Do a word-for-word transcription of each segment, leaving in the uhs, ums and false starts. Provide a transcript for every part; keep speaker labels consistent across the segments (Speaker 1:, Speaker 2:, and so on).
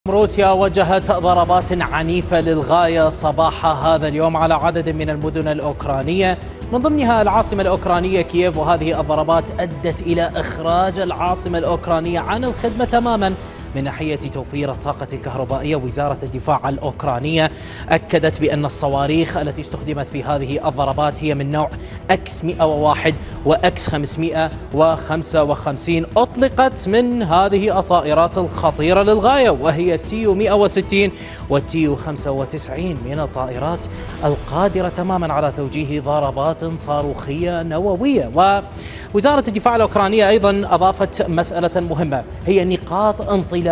Speaker 1: روسيا وجهت ضربات عنيفة للغاية صباح هذا اليوم على عدد من المدن الأوكرانية، من ضمنها العاصمة الأوكرانية كييف، وهذه الضربات أدت إلى إخراج العاصمة الأوكرانية عن الخدمة تماما من ناحية توفير الطاقة الكهربائية. وزارة الدفاع الأوكرانية أكدت بأن الصواريخ التي استخدمت في هذه الضربات هي من نوع إكس مئة وواحد وإكس خمسمئة وخمسة وخمسين، أطلقت من هذه الطائرات الخطيرة للغاية، وهي تيو مئة وستين والتيو خمسة وتسعين من الطائرات القادرة تماما على توجيه ضربات صاروخية نووية. ووزارة الدفاع الأوكرانية أيضا أضافت مسألة مهمة، هي نقاط انطلاق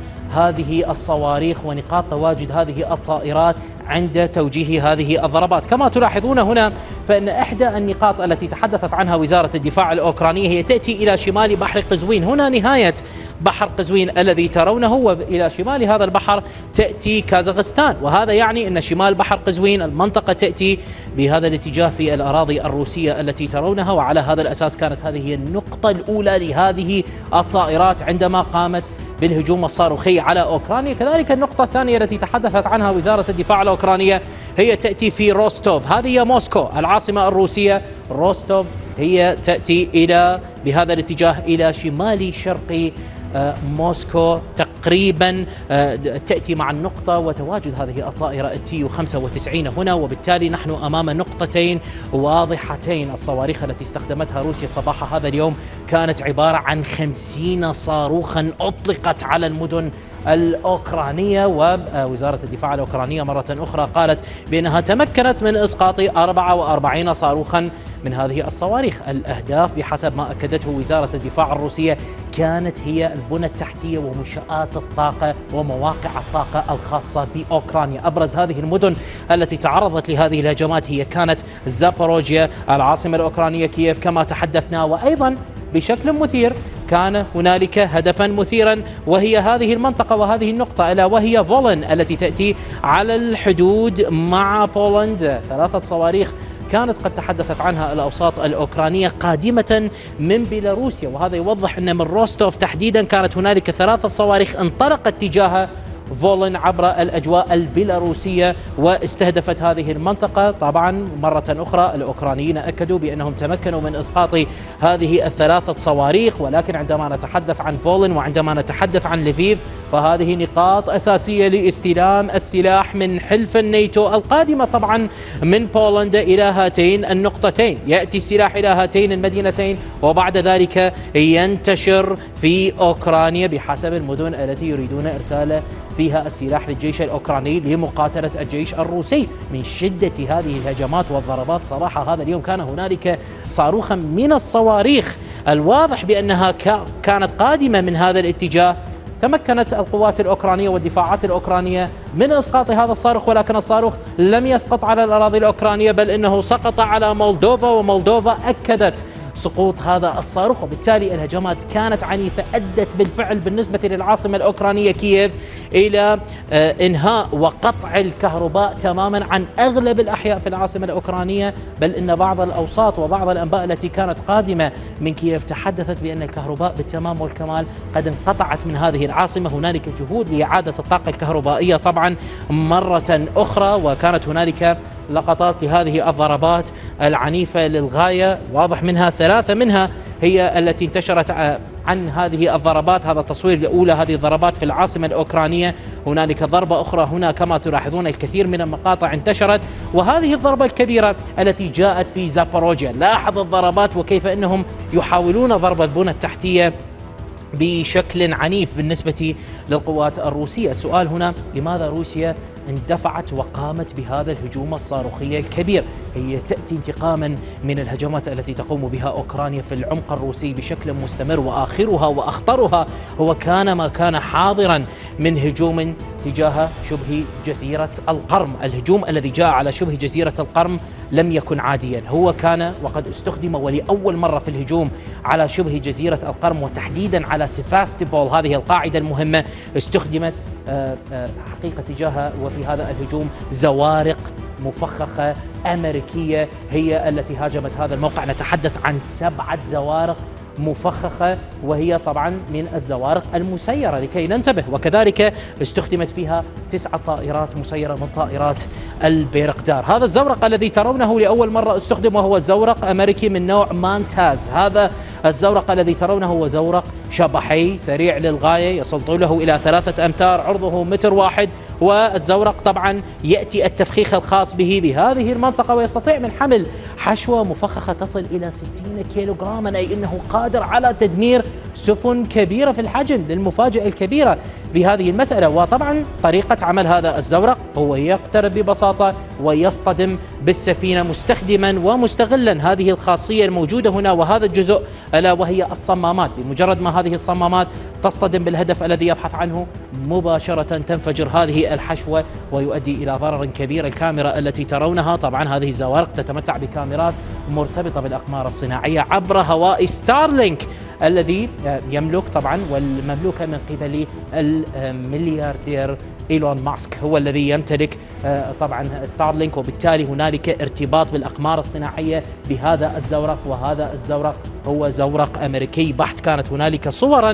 Speaker 1: هذه الصواريخ ونقاط تواجد هذه الطائرات عند توجيه هذه الضربات. كما تلاحظون هنا فإن إحدى النقاط التي تحدثت عنها وزارة الدفاع الأوكرانية هي تأتي إلى شمال بحر قزوين. هنا نهاية بحر قزوين الذي ترونه، وإلى شمال هذا البحر تأتي كازاخستان، وهذا يعني أن شمال بحر قزوين المنطقة تأتي بهذا الاتجاه في الأراضي الروسية التي ترونها. وعلى هذا الأساس كانت هذه النقطة الأولى لهذه الطائرات عندما قامت بالهجوم الصاروخي على أوكرانيا. كذلك النقطة الثانية التي تحدثت عنها وزارة الدفاع الأوكرانية هي تأتي في روستوف، هذه هي موسكو العاصمة الروسية. روستوف هي تأتي إلى بهذا الاتجاه إلى شمال شرق موسكو تقريبا، تأتي مع النقطة وتواجد هذه الطائرة التيو خمسة وتسعين هنا، وبالتالي نحن أمام نقطتين واضحتين. الصواريخ التي استخدمتها روسيا صباح هذا اليوم كانت عبارة عن خمسين صاروخا أطلقت على المدن الأوكرانية. ووزارة الدفاع الأوكرانية مرة أخرى قالت بأنها تمكنت من إسقاط أربعة وأربعين صاروخا من هذه الصواريخ. الأهداف بحسب ما أكدته وزارة الدفاع الروسية كانت هي البنى التحتية ومنشآت الطاقة ومواقع الطاقة الخاصة بأوكرانيا. أبرز هذه المدن التي تعرضت لهذه الهجمات هي كانت زاباروجيا العاصمة الأوكرانية كييف كما تحدثنا، وأيضا بشكل مثير كان هنالك هدفا مثيرا وهي هذه المنطقة وهذه النقطة، ألا وهي فولن التي تأتي على الحدود مع بولندا. ثلاثة صواريخ كانت قد تحدثت عنها الأوساط الأوكرانية قادمة من بيلاروسيا، وهذا يوضح أن من روستوف تحديدا كانت هنالك ثلاثة صواريخ انطلقت تجاه فولن عبر الأجواء البيلاروسية واستهدفت هذه المنطقة. طبعا مرة أخرى الأوكرانيين أكدوا بأنهم تمكنوا من إسقاط هذه الثلاثة صواريخ، ولكن عندما نتحدث عن فولن وعندما نتحدث عن لفيف فهذه نقاط أساسية لاستلام السلاح من حلف الناتو القادمة طبعا من بولندا إلى هاتين النقطتين. يأتي السلاح إلى هاتين المدينتين وبعد ذلك ينتشر في أوكرانيا بحسب المدن التي يريدون إرسال فيها السلاح للجيش الأوكراني لمقاتلة الجيش الروسي. من شدة هذه الهجمات والضربات صباح هذا اليوم كان هنالك صاروخا من الصواريخ الواضح بأنها كانت قادمة من هذا الاتجاه. تمكنت القوات الأوكرانية والدفاعات الأوكرانية من إسقاط هذا الصاروخ، ولكن الصاروخ لم يسقط على الأراضي الأوكرانية بل إنه سقط على مولدوفا، ومولدوفا أكدت سقوط هذا الصاروخ. وبالتالي الهجمات كانت عنيفة، أدت بالفعل بالنسبة للعاصمة الأوكرانية كييف إلى إنهاء وقطع الكهرباء تماما عن أغلب الأحياء في العاصمة الأوكرانية، بل إن بعض الأوساط وبعض الأنباء التي كانت قادمة من كييف تحدثت بأن الكهرباء بالتمام والكمال قد انقطعت من هذه العاصمة. هنالك جهود لإعادة الطاقة الكهربائية طبعا مرة أخرى، وكانت هنالك لقطات لهذه الضربات العنيفة للغاية، واضح منها ثلاثة منها هي التي انتشرت عن هذه الضربات. هذا التصوير الأولى هذه الضربات في العاصمة الأوكرانية. هنالك ضربة أخرى هنا كما تلاحظون الكثير من المقاطع انتشرت، وهذه الضربة الكبيرة التي جاءت في زاباروجيا. لاحظ الضربات وكيف أنهم يحاولون ضرب البنى التحتية بشكل عنيف بالنسبة للقوات الروسية. السؤال هنا لماذا روسيا اندفعت وقامت بهذا الهجوم الصاروخي الكبير؟ هي تأتي انتقاما من الهجمات التي تقوم بها أوكرانيا في العمق الروسي بشكل مستمر، وآخرها وأخطرها هو كان ما كان حاضرا من هجوم تجاه شبه جزيرة القرم. الهجوم الذي جاء على شبه جزيرة القرم لم يكن عاديا، هو كان وقد استخدم ولأول مرة في الهجوم على شبه جزيرة القرم وتحديدا على سيفاستوبول، هذه القاعدة المهمة استخدمت حقيقة تجاهها وفي هذا الهجوم زوارق مفخخة أمريكية هي التي هاجمت هذا الموقع. نتحدث عن سبعة زوارق مفخخة، وهي طبعا من الزوارق المسيرة لكي ننتبه. وكذلك استخدمت فيها تسعة طائرات مسيرة من طائرات البيرقدار. هذا الزورق الذي ترونه لأول مرة استخدم وهو زورق أمريكي من نوع مانتاز. هذا الزورق الذي ترونه هو زورق شبحي سريع للغاية، يصل طوله إلى ثلاثة أمتار، عرضه متر واحد. والزورق طبعا يأتي التفخيخ الخاص به بهذه المنطقة، ويستطيع من حمل حشوة مفخخة تصل إلى ستين كيلوغراما، أي أنه قادر على تدمير سفن كبيرة في الحجم. للمفاجأة الكبيرة بهذه المسألة. وطبعا طريقة عمل هذا الزورق هو يقترب ببساطة ويصطدم بالسفينة مستخدما ومستغلا هذه الخاصية الموجودة هنا وهذا الجزء، ألا وهي الصمامات. بمجرد ما هذه الصمامات تصطدم بالهدف الذي يبحث عنه مباشرة تنفجر هذه الحشوة ويؤدي إلى ضرر كبير. الكاميرا التي ترونها طبعا هذه الزوارق تتمتع بكاميرات مرتبطة بالأقمار الصناعية عبر هواء ستارلينك الذي يملك طبعا والمملوكة من قبل الملياردير إيلون ماسك، هو الذي يمتلك طبعا ستارلينك، وبالتالي هنالك ارتباط بالأقمار الصناعية بهذا الزورق. وهذا الزورق هو زورق أمريكي بحت. كانت هنالك صورا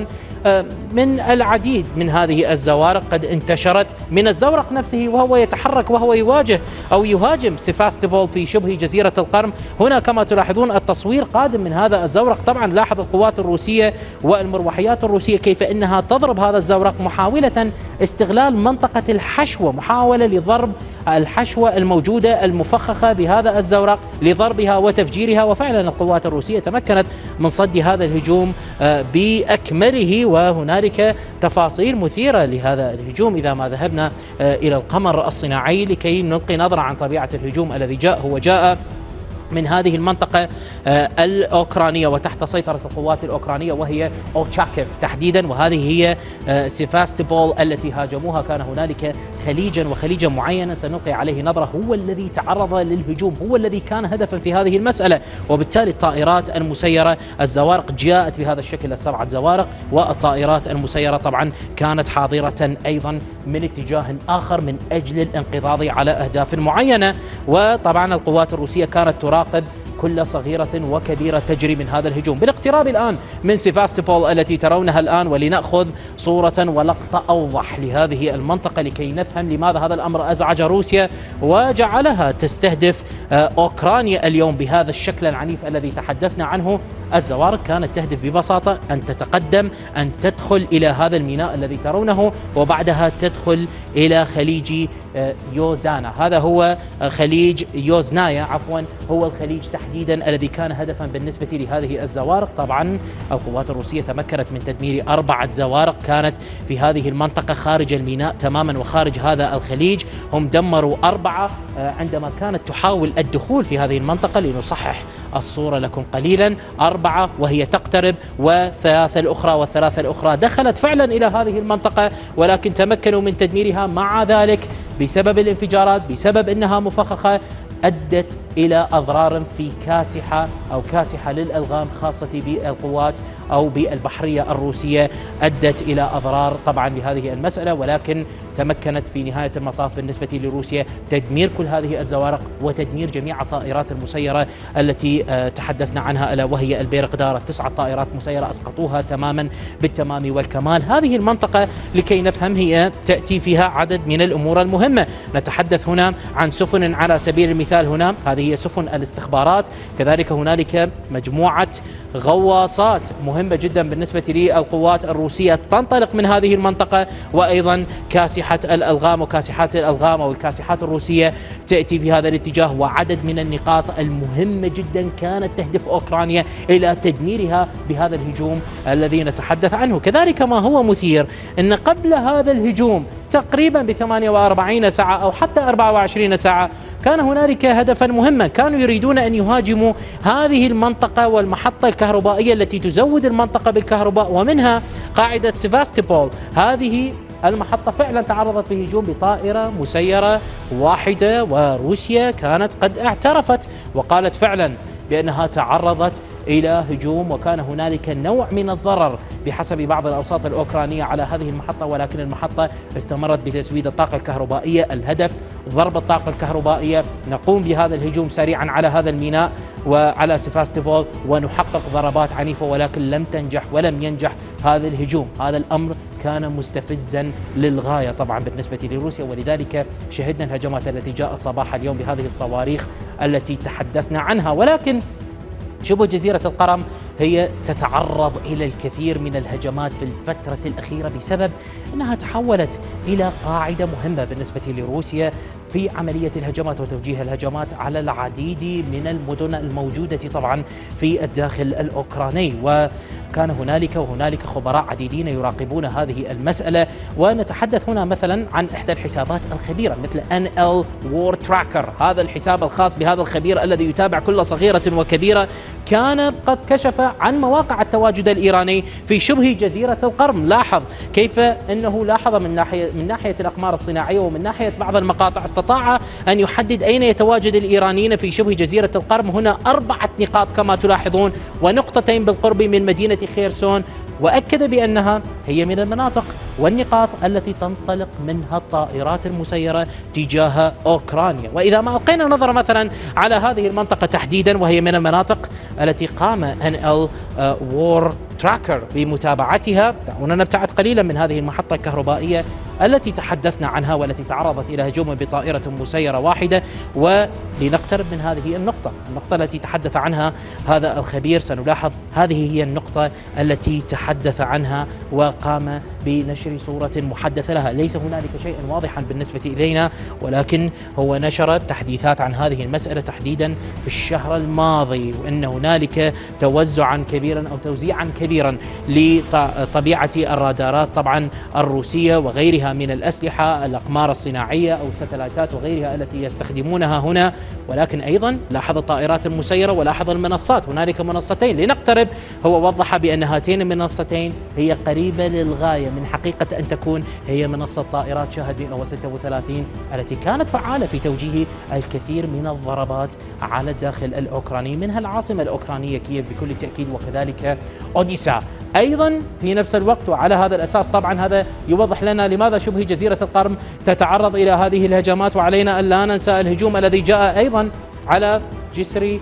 Speaker 1: من العديد من هذه الزوارق قد انتشرت من الزورق نفسه وهو يتحرك وهو يواجه أو يهاجم سيفاستوبول في شبه جزيرة القرم. هنا كما تلاحظون التصوير قادم من هذا الزورق. طبعا لاحظ القوات الروسية والمروحيات الروسية كيف أنها تضرب هذا الزورق محاولة استغلال منطقة الحشوة، محاولة لضرب الحشوة الموجودة المفخخة بهذا الزورق لضربها وتفجيرها. وفعلا القوات الروسية تمكنت من صد هذا الهجوم بأكمله. وهنالك تفاصيل مثيرة لهذا الهجوم إذا ما ذهبنا إلى القمر الصناعي لكي نلقي نظرة عن طبيعة الهجوم الذي جاء. هو جاء من هذه المنطقة الأوكرانية وتحت سيطرة القوات الأوكرانية وهي أوتشاكيف تحديدا، وهذه هي سيفاستوبول التي هاجموها. كان هنالك خليجا وخليجا معينا سنلقي عليه نظرة هو الذي تعرض للهجوم، هو الذي كان هدفا في هذه المسألة. وبالتالي الطائرات المسيرة الزوارق جاءت بهذا الشكل السبعة زوارق، والطائرات المسيرة طبعا كانت حاضرة أيضا من اتجاه آخر من أجل الانقضاض على أهداف معينة. وطبعا القوات الروسية كانت تراقب كل صغيرة وكبيرة تجري من هذا الهجوم. بالاقتراب الآن من سيفاستوبول التي ترونها الآن ولنأخذ صورة ولقطة أوضح لهذه المنطقة لكي نفهم لماذا هذا الأمر أزعج روسيا وجعلها تستهدف أوكرانيا اليوم بهذا الشكل العنيف الذي تحدثنا عنه. الزوارق كانت تهدف ببساطة أن تتقدم، أن تدخل إلى هذا الميناء الذي ترونه، وبعدها تدخل إلى خليج يوزانا. هذا هو خليج يوزنايا عفوا، هو الخليج تحديدا الذي كان هدفا بالنسبة لهذه الزوارق. طبعا القوات الروسية تمكنت من تدمير أربعة زوارق كانت في هذه المنطقة خارج الميناء تماما وخارج هذا الخليج. هم دمروا أربعة عندما كانت تحاول الدخول في هذه المنطقة. لنصحح الصورة لكم قليلا، أربعة وهي تقترب، وثلاثة الأخرى والثلاثة الأخرى دخلت فعلا إلى هذه المنطقة ولكن تمكنوا من تدميرها. مع ذلك بسبب الانفجارات، بسبب أنها مفخخة، أدت إلى أضرار في كاسحة أو كاسحة للألغام خاصة بالقوات أو بالبحرية الروسية، أدت إلى أضرار طبعا لهذه المسألة. ولكن تمكنت في نهاية المطاف بالنسبة لروسيا تدمير كل هذه الزوارق وتدمير جميع الطائرات المسيرة التي تحدثنا عنها، ألا وهي البيرقدار. تسعة طائرات مسيرة أسقطوها تماما بالتمام والكمال. هذه المنطقة لكي نفهم هي تأتي فيها عدد من الأمور المهمة. نتحدث هنا عن سفن على سبيل المثال، هنا هذه هي سفن الاستخبارات، كذلك هنالك مجموعة غواصات مهمة جدا بالنسبة للقوات الروسية تنطلق من هذه المنطقة، وأيضا كاسحة الألغام وكاسحات الألغام أو الكاسحات الروسية تأتي في هذا الاتجاه. وعدد من النقاط المهمة جدا كانت تهدف أوكرانيا إلى تدميرها بهذا الهجوم الذي نتحدث عنه. كذلك ما هو مثير أن قبل هذا الهجوم تقريبا بثمانية وأربعين ساعة أو حتى أربعة وعشرين ساعة كان هنالك هدفا مهما، كانوا يريدون أن يهاجموا هذه المنطقة والمحطة الكهربائية التي تزود المنطقة بالكهرباء ومنها قاعدة سيفاستوبول. هذه المحطة فعلا تعرضت لهجوم بطائرة مسيرة واحدة، وروسيا كانت قد اعترفت وقالت فعلا بأنها تعرضت إلى هجوم، وكان هنالك نوع من الضرر بحسب بعض الأوساط الأوكرانية على هذه المحطة، ولكن المحطة استمرت بتزويد الطاقة الكهربائية. الهدف ضرب الطاقة الكهربائية، نقوم بهذا الهجوم سريعا على هذا الميناء وعلى سيفاستوبول ونحقق ضربات عنيفة، ولكن لم تنجح ولم ينجح هذا الهجوم. هذا الأمر كان مستفزا للغاية طبعا بالنسبة لروسيا، ولذلك شهدنا الهجمات التي جاءت صباح اليوم بهذه الصواريخ التي تحدثنا عنها. ولكن شبه جزيرة القرم هي تتعرض إلى الكثير من الهجمات في الفترة الأخيرة بسبب أنها تحولت إلى قاعدة مهمة بالنسبة لروسيا في عملية الهجمات وتوجيه الهجمات على العديد من المدن الموجودة طبعا في الداخل الأوكراني. وكان هنالك وهنالك خبراء عديدين يراقبون هذه المسألة، ونتحدث هنا مثلا عن إحدى الحسابات الخبيرة مثل إن إل War Tracker، هذا الحساب الخاص بهذا الخبير الذي يتابع كل صغيرة وكبيرة، كان قد كشف عن مواقع التواجد الإيراني في شبه جزيرة القرم. لاحظ كيف أنه لاحظ من ناحية من ناحية الأقمار الصناعية ومن ناحية بعض المقاطع، استطاع أن يحدد أين يتواجد الإيرانيين في شبه جزيرة القرم. هنا أربعة نقاط كما تلاحظون، ونقطتين بالقرب من مدينة خيرسون، وأكد بأنها هي من المناطق والنقاط التي تنطلق منها الطائرات المسيرة تجاه أوكرانيا. وإذا ما ألقينا نظرة مثلا على هذه المنطقة تحديدا، وهي من المناطق التي قام إن إل War Tracker بمتابعتها، دعونا نبتعد قليلا من هذه المحطة الكهربائية التي تحدثنا عنها والتي تعرضت إلى هجوم بطائرة مسيرة واحدة، ولنقترب من هذه النقطة النقطة التي تحدث عنها هذا الخبير. سنلاحظ هذه هي النقطة التي تحدث عنها وقام بنشر صورة محدثة لها. ليس هنالك شيء واضحا بالنسبة إلينا، ولكن هو نشر تحديثات عن هذه المسألة تحديدا في الشهر الماضي، وأن هنالك توزعا كبيرا أو توزيعا كبيرا لطبيعة الرادارات طبعا الروسية وغيرها من الأسلحة، الأقمار الصناعية أو الستلايتات وغيرها التي يستخدمونها هنا. ولكن أيضا لاحظ الطائرات المسيرة ولاحظ المنصات، هنالك منصتين لنقترب. هو وضح بأن هاتين المنصتين هي قريبة للغاية من حقيقة أن تكون هي منصة طائرات شاهد مئة وستة وثلاثين التي كانت فعالة في توجيه الكثير من الضربات على الداخل الأوكراني، منها العاصمة الأوكرانية كييف بكل تأكيد، وكذلك أوديسا أيضا في نفس الوقت. وعلى هذا الأساس طبعا هذا يوضح لنا لماذا شبه جزيرة القرم تتعرض إلى هذه الهجمات. وعلينا أن لا ننسى الهجوم الذي جاء أيضا على جسر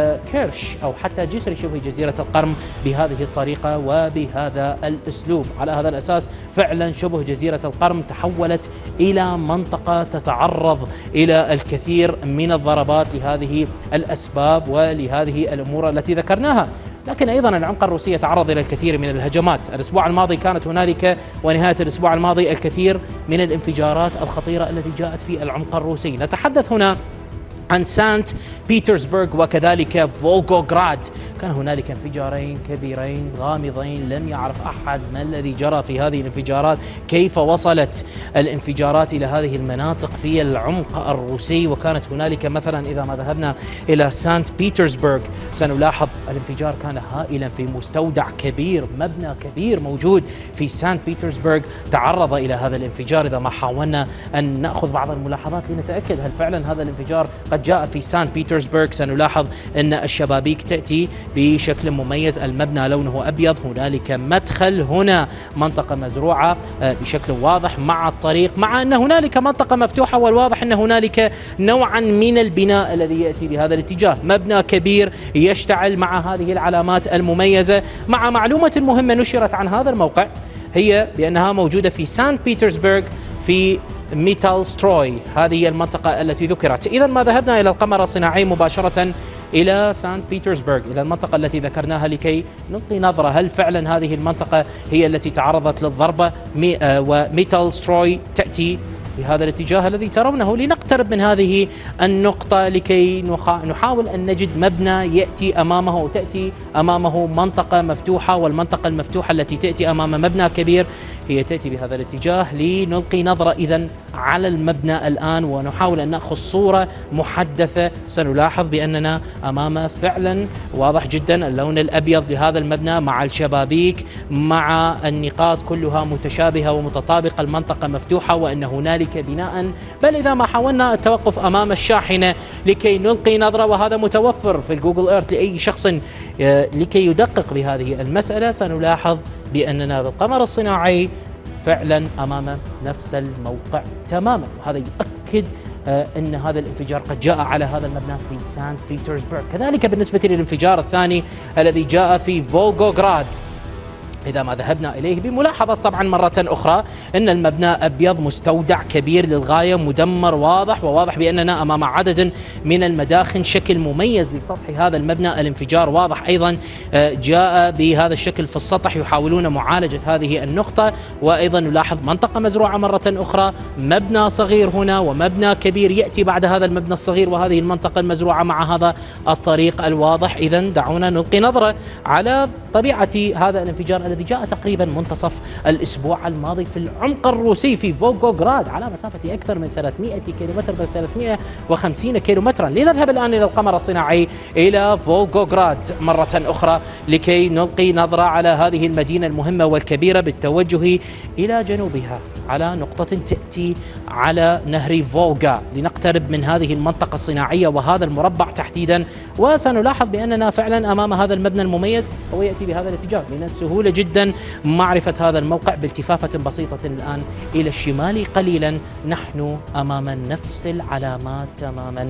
Speaker 1: كيرش أو حتى جسر شبه جزيرة القرم بهذه الطريقة وبهذا الأسلوب. على هذا الأساس فعلا شبه جزيرة القرم تحولت إلى منطقة تتعرض إلى الكثير من الضربات لهذه الأسباب ولهذه الأمور التي ذكرناها. لكن أيضا العمق الروسي تعرض إلى الكثير من الهجمات. الأسبوع الماضي كانت هنالك ونهاية الأسبوع الماضي الكثير من الانفجارات الخطيرة التي جاءت في العمق الروسي. نتحدث هنا عن سانت بيترسبرغ وكذلك فولغوغراد. كان هنالك انفجارين كبيرين غامضين، لم يعرف أحد ما الذي جرى في هذه الانفجارات، كيف وصلت الانفجارات إلى هذه المناطق في العمق الروسي. وكانت هنالك مثلا إذا ما ذهبنا إلى سانت بيترسبرغ سنلاحظ الانفجار كان هائلا في مستودع كبير، مبنى كبير موجود في سانت بيترسبرغ تعرض إلى هذا الانفجار. إذا ما حاولنا أن نأخذ بعض الملاحظات لنتأكد هل فعلا هذا الانفجار قد جاء في سانت بيترسبرغ، سنلاحظ أن الشبابيك تأتي بشكل مميز، المبنى لونه أبيض، هنالك مدخل، هنا منطقة مزروعة بشكل واضح مع الطريق، مع أن هنالك منطقة مفتوحة، والواضح أن هنالك نوعا من البناء الذي يأتي بهذا الاتجاه، مبنى كبير يشتعل مع هذه العلامات المميزة. مع معلومة مهمة نشرت عن هذا الموقع هي بأنها موجودة في سانت بيترسبرغ في ميتال ستروي، هذه المنطقة التي ذكرت. إذا ما ذهبنا إلى القمر الصناعي مباشرة إلى سانت بيترسبرغ، إلى المنطقة التي ذكرناها لكي نلقي نظرة هل فعلا هذه المنطقة هي التي تعرضت للضربة، مي آه وميتال ستروي تأتي بهذا الاتجاه الذي ترونه. لنقترب من هذه النقطة لكي نحاول أن نجد مبنى يأتي أمامه أو تأتي أمامه منطقة مفتوحة، والمنطقة المفتوحة التي تأتي أمام مبنى كبير هي تأتي بهذا الاتجاه. لنلقي نظرة إذن على المبنى الآن ونحاول أن نأخذ صورة محدثة. سنلاحظ بأننا أمام فعلا واضح جدا اللون الأبيض لهذا المبنى مع الشبابيك مع النقاط كلها متشابهة ومتطابقة، المنطقة مفتوحة وأن هنالك بناء، بل إذا ما حاولنا التوقف أمام الشاحنة لكي نلقي نظرة، وهذا متوفر في الجوجل إيرث لأي شخص لكي يدقق بهذه المسألة، سنلاحظ بأننا بالقمر الصناعي فعلا أمام نفس الموقع تماما. وهذا يؤكد أن هذا الانفجار قد جاء على هذا المبنى في سانت بيترسبرغ. كذلك بالنسبة للانفجار الثاني الذي جاء في فولغوغراد، إذا ما ذهبنا إليه بملاحظة طبعا مرة أخرى أن المبنى أبيض، مستودع كبير للغاية، مدمر واضح، وواضح بأننا أمام عدد من المداخن، شكل مميز لسطح هذا المبنى. الانفجار واضح أيضا جاء بهذا الشكل في السطح، يحاولون معالجة هذه النقطة. وأيضا نلاحظ منطقة مزروعة مرة أخرى، مبنى صغير هنا ومبنى كبير يأتي بعد هذا المبنى الصغير وهذه المنطقة المزروعة مع هذا الطريق الواضح. إذا دعونا نلقي نظرة على طبيعة هذا الانفجار الذي جاء تقريبا منتصف الأسبوع الماضي في العمق الروسي في فولغوغراد على مسافة أكثر من ثلاثمئة كيلومتر، بل ثلاثمئة وخمسين كيلومترا. لنذهب الآن إلى القمر الصناعي إلى فولغوغراد مرة أخرى لكي نلقي نظرة على هذه المدينة المهمة والكبيرة بالتوجه إلى جنوبها على نقطة تأتي على نهر فولغا، لنقترب من هذه المنطقة الصناعية وهذا المربع تحديدا. وسنلاحظ بأننا فعلا أمام هذا المبنى المميز، هو يأتي بهذا الاتجاه. من السهولة جدا معرفة هذا الموقع بالتفافة بسيطة الآن إلى الشمال قليلا. نحن أمام نفس العلامات تماما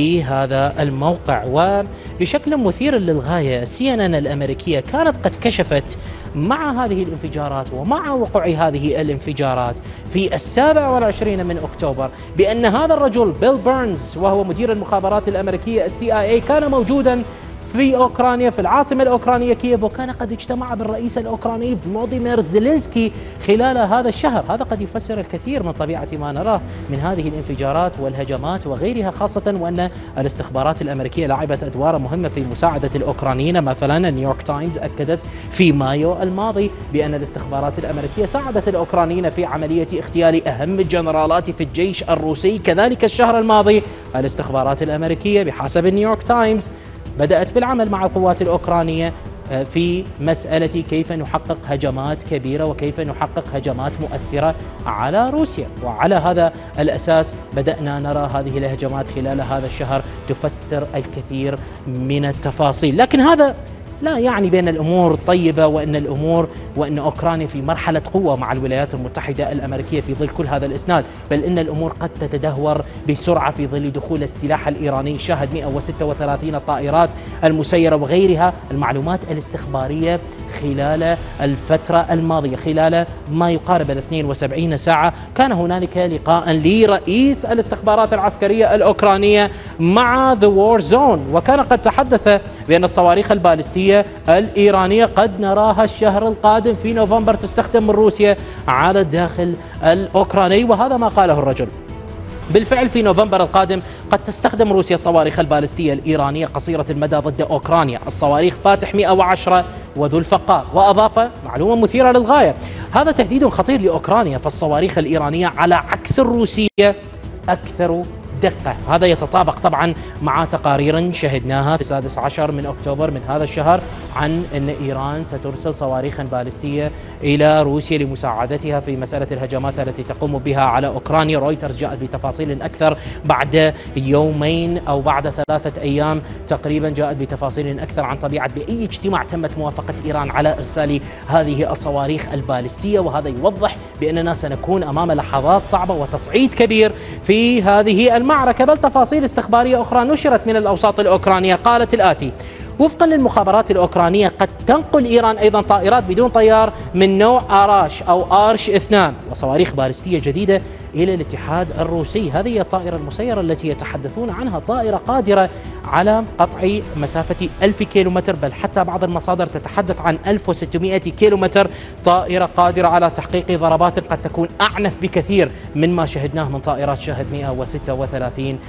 Speaker 1: لهذا الموقع. وبشكل مثير للغاية سي إن إن الأمريكية كانت قد كشفت مع هذه الانفجارات ومع وقوع هذه الانفجارات في السابع والعشرين من أكتوبر بأن هذا الرجل بيل بيرنز، وهو مدير المخابرات الأمريكية السي آي إي، كان موجودا في أوكرانيا في العاصمة الأوكرانية كييف، وكان قد اجتمع بالرئيس الأوكراني فلوديمير زيلينسكي خلال هذا الشهر. هذا قد يفسر الكثير من طبيعة ما نراه من هذه الانفجارات والهجمات وغيرها، خاصة وأن الاستخبارات الأمريكية لعبت أدوار مهمة في مساعدة الأوكرانيين. مثلا نيويورك تايمز أكدت في مايو الماضي بأن الاستخبارات الأمريكية ساعدت الأوكرانيين في عملية اغتيال أهم الجنرالات في الجيش الروسي. كذلك الشهر الماضي الاستخبارات الأمريكية بحسب نيويورك تايمز بدأت بالعمل مع القوات الأوكرانية في مسألة كيف نحقق هجمات كبيرة وكيف نحقق هجمات مؤثرة على روسيا. وعلى هذا الأساس بدأنا نرى هذه الهجمات خلال هذا الشهر تفسر الكثير من التفاصيل. لكن هذا لا يعني بأن الأمور طيبة وأن الأمور وأن أوكرانيا في مرحلة قوة مع الولايات المتحدة الأمريكية في ظل كل هذا الإسناد، بل إن الأمور قد تتدهور بسرعة في ظل دخول السلاح الإيراني. شاهد مئة وستة وثلاثين طائرات المسيرة وغيرها المعلومات الاستخبارية خلال الفترة الماضية، خلال ما يقارب الاثنين وسبعين ساعة كان هنالك لقاء لرئيس الاستخبارات العسكرية الأوكرانية مع ذا وور زون، وكان قد تحدث بأن الصواريخ البالستية الإيرانية قد نراها الشهر القادم في نوفمبر تستخدم من روسيا على الداخل الأوكراني. وهذا ما قاله الرجل. بالفعل في نوفمبر القادم قد تستخدم روسيا الصواريخ البالستية الإيرانية قصيرة المدى ضد أوكرانيا، الصواريخ فاتح مئة وعشرة وذو الفقار. وأضاف معلومة مثيرة للغاية: هذا تهديد خطير لأوكرانيا، فالصواريخ الإيرانية على عكس الروسية أكثر دقة. هذا يتطابق طبعا مع تقارير شهدناها في السادس عشر من أكتوبر من هذا الشهر عن أن إيران سترسل صواريخ باليستية إلى روسيا لمساعدتها في مسألة الهجمات التي تقوم بها على أوكرانيا. رويترز جاءت بتفاصيل أكثر بعد يومين أو بعد ثلاثة أيام تقريبا، جاءت بتفاصيل أكثر عن طبيعة بأي اجتماع تمت موافقة إيران على إرسال هذه الصواريخ الباليستية. وهذا يوضح بأننا سنكون أمام لحظات صعبة وتصعيد كبير في هذه المعركة. بل تفاصيل استخبارية أخرى نشرت من الأوساط الأوكرانية قالت الآتي: وفقا للمخابرات الأوكرانية قد تنقل إيران أيضا طائرات بدون طيار من نوع آراش أو آرش اثنان وصواريخ باليستية جديدة إلى الاتحاد الروسي. هذه هي الطائرة المسيرة التي يتحدثون عنها، طائرة قادرة على قطع مسافة ألف كيلومتر، بل حتى بعض المصادر تتحدث عن ألف وستمئة كيلومتر. طائرة قادرة على تحقيق ضربات قد تكون أعنف بكثير من ما شهدناه من طائرات شاهد مئة وستة وثلاثين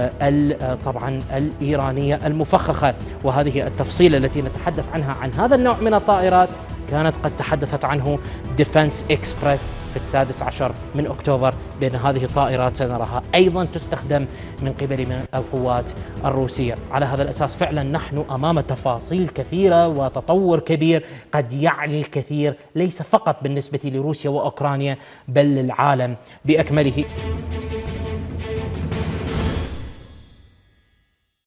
Speaker 1: آه طبعا الإيرانية المفخخة. وهذه التفصيلة التي نتحدث عنها عن هذا النوع من الطائرات كانت قد تحدثت عنه ديفنس إكسبرس في السادس عشر من أكتوبر، بأن هذه الطائرات سنراها أيضا تستخدم من قبل من القوات الروسية. على هذا الأساس فعلا نحن أمام تفاصيل كثيرة وتطور كبير قد يعني الكثير، ليس فقط بالنسبة لروسيا وأوكرانيا بل للعالم بأكمله.